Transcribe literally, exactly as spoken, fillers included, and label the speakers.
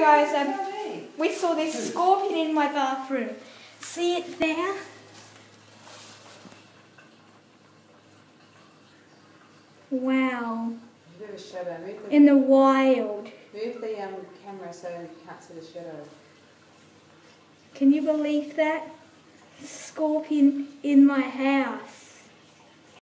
Speaker 1: guys, um, we saw this scorpion in my bathroom. See it there? Wow.
Speaker 2: A bit of a shadow. Move the,
Speaker 1: in the wild.
Speaker 2: Move the um, camera so you can't see the shadow.
Speaker 1: Can you believe that? Scorpion in my house.